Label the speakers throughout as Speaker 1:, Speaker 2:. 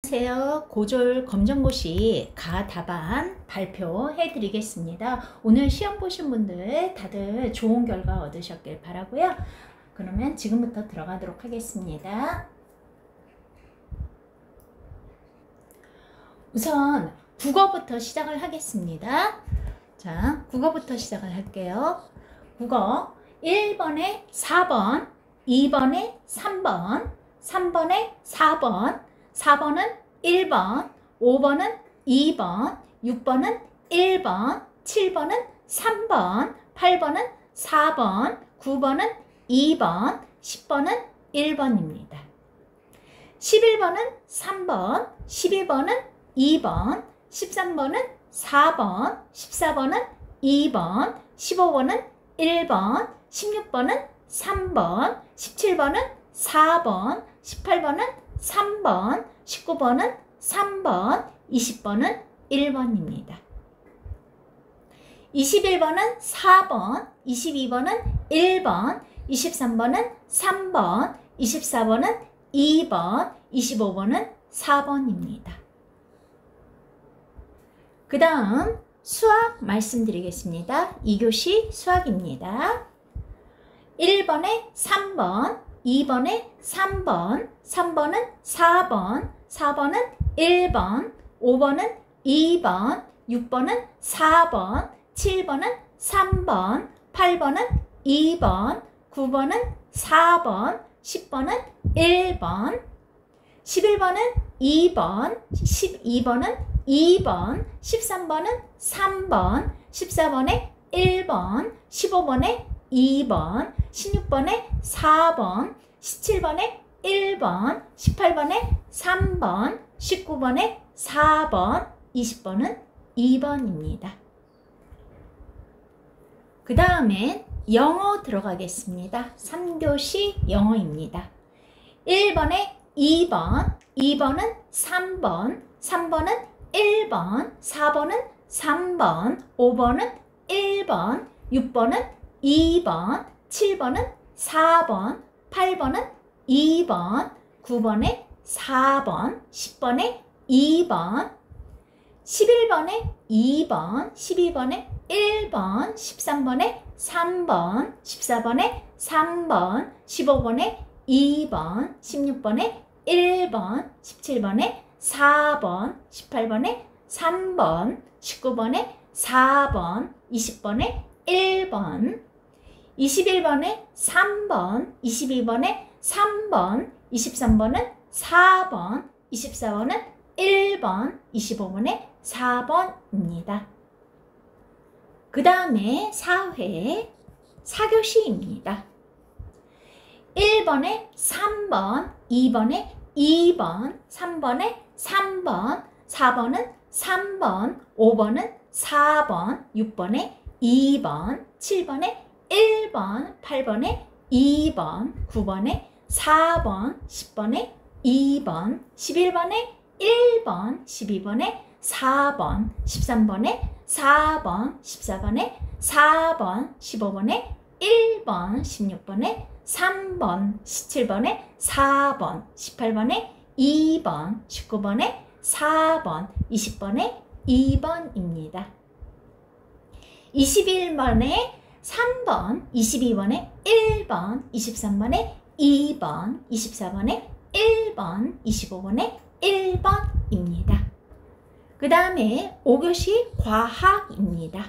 Speaker 1: 안녕하세요. 고졸 검정고시 가답안 발표해 드리겠습니다. 오늘 시험 보신 분들 다들 좋은 결과 얻으셨길 바라고요. 그러면 지금부터 들어가도록 하겠습니다. 우선 국어부터 시작을 하겠습니다. 자, 국어부터 시작을 할게요. 국어 1번에 4번, 2번에 3번, 3번에 4번, 4번은 1번, 5번은 2번, 6번은 1번, 7번은 3번, 8번은 4번, 9번은 2번, 10번은 1번입니다. 11번은 3번, 12번은 2번, 13번은 4번, 14번은 2번, 15번은 1번, 16번은 3번, 17번은 4번, 18번은 3번, 19번은 3번, 20번은 1번입니다. 21번은 4번, 22번은 1번, 23번은 3번, 24번은 2번, 25번은 4번입니다. 그 다음 수학 말씀드리겠습니다. 2교시 수학입니다. 1번에 3번, 2번에 3번, 3번은 4번, 4번은 1번, 5번은 2번, 6번은 4번, 7번은 3번, 8번은 2번, 9번은 4번, 10번은 1번, 11번은 2번, 12번은 2번, 13번은 3번, 14번에 1번, 15번에 2번, 16번에 4번, 17번에 1번, 18번에 3번, 19번에 4번, 20번은 2번입니다. 그 다음에 영어 들어가겠습니다. 3교시 영어입니다. 1번에 2번, 2번은 3번, 3번은 1번, 4번은 3번, 5번은 1번, 6번은 2번, 7번은 4번, 8번은 2번, 9번에 4번, 10번에 2번, 11번에 2번, 12번에 1번, 13번에 3번, 14번에 3번, 15번에 2번, 16번에 1번, 17번에 4번, 18번에 3번, 19번에 4번, 20번에 1번, 21번에 3번, 22번에 3번, 23번은 4번, 24번은 1번, 25번에 4번입니다. 그 다음에 4회 4교시입니다. 1번에 3번, 2번에 2번, 3번에 3번, 4번은 3번, 5번은 4번, 6번에 2번, 7번에 1번, 8번에 2번, 9번에 4번, 10번에 2번, 11번에 1번, 12번에 4번, 13번에 4번, 14번에 4번, 15번에 1번, 16번에 3번, 17번에 4번, 18번에 2번, 19번에 4번, 20번에 2번입니다. 21번에 3번, 22번에 1번, 23번에 2번, 24번에 1번, 25번에 1번입니다. 그 다음에 5교시 과학입니다.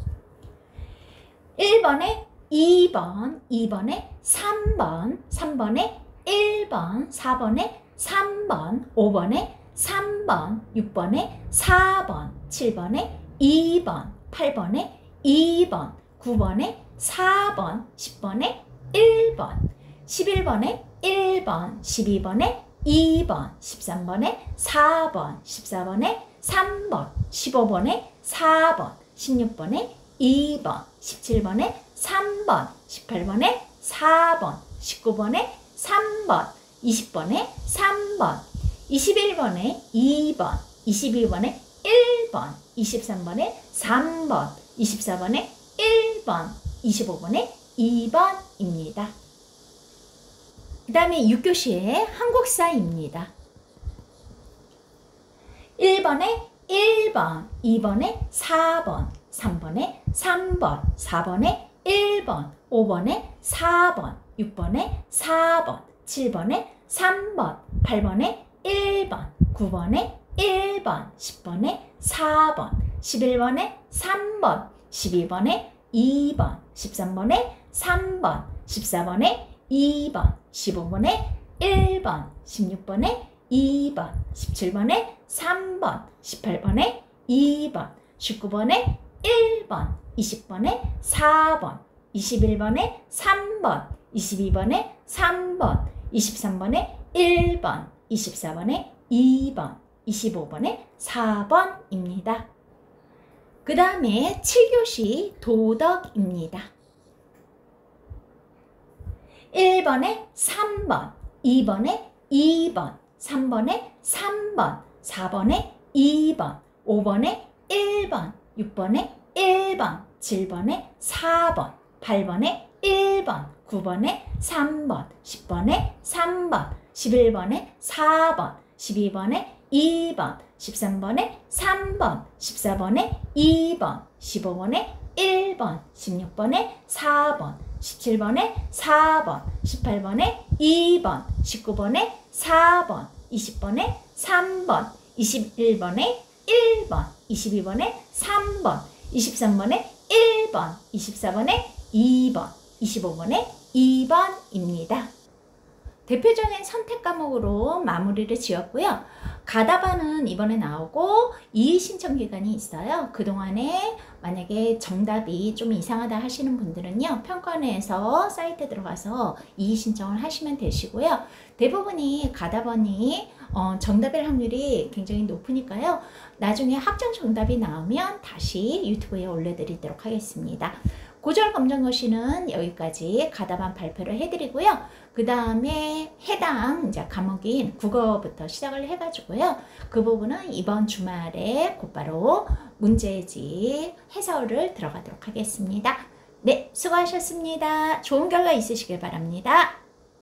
Speaker 1: 1번에 2번, 2번에 3번, 3번에 1번, 4번에 3번, 5번에 3번, 6번에 4번, 7번에 2번, 8번에 2번, 9번에 4번, 10번에 1번, 11번에 1번, 12번에 2번, 13번에 4번, 14번에 3번, 15번에 4번, 16번에 2번, 17번에 3번, 18번에 4번, 19번에 3번, 20번에 3번, 21번에 2번, 22번에 1번, 23번에 3번, 24번에 1번, 25번에 2번입니다. 그 다음에 6교시의 한국사입니다. 1번에 1번, 2번에 4번, 3번에 3번, 4번에 1번, 5번에 4번, 6번에 4번, 7번에 3번, 8번에 1번, 9번에 1번, 10번에 4번, 11번에 3번, 12번에 2번, 13번에 3번, 14번에 2번, 15번에 1번, 16번에 2번, 17번에 3번, 18번에 2번, 19번에 1번, 20번에 4번, 21번에 3번, 22번에 3번, 23번에 1번, 24번에 2번, 25번에 4번입니다. 그 다음에 7교시 도덕입니다. 1번에 3번, 2번에 2번, 3번에 3번, 4번에 2번, 5번에 1번, 6번에 1번, 7번에 4번, 8번에 1번, 9번에 3번, 10번에 3번, 11번에 4번, 12번에 2번, 13번에 3번, 14번에 2번, 15번에 1번, 16번에 4번, 17번에 4번, 18번에 2번, 19번에 4번, 20번에 3번, 21번에 1번, 22번에 3번, 23번에 1번, 24번에 2번, 25번에 2번입니다. 대표적인 선택 과목으로 마무리를 지었고요. 가다반은 이번에 나오고 이의 신청 기간이 있어요. 그동안에 만약에 정답이 좀 이상하다 하시는 분들은요, 평가원에서 사이트에 들어가서 이의 신청을 하시면 되시고요. 대부분이 가다반이 정답일 확률이 굉장히 높으니까요. 나중에 확정 정답이 나오면 다시 유튜브에 올려드리도록 하겠습니다. 고졸 검정고시는 여기까지 가다반 발표를 해드리고요. 그 다음에 해당 이제 과목인 국어부터 시작을 해가지고요. 그 부분은 이번 주말에 곧바로 문제집 해설을 들어가도록 하겠습니다. 네, 수고하셨습니다. 좋은 결과 있으시길 바랍니다.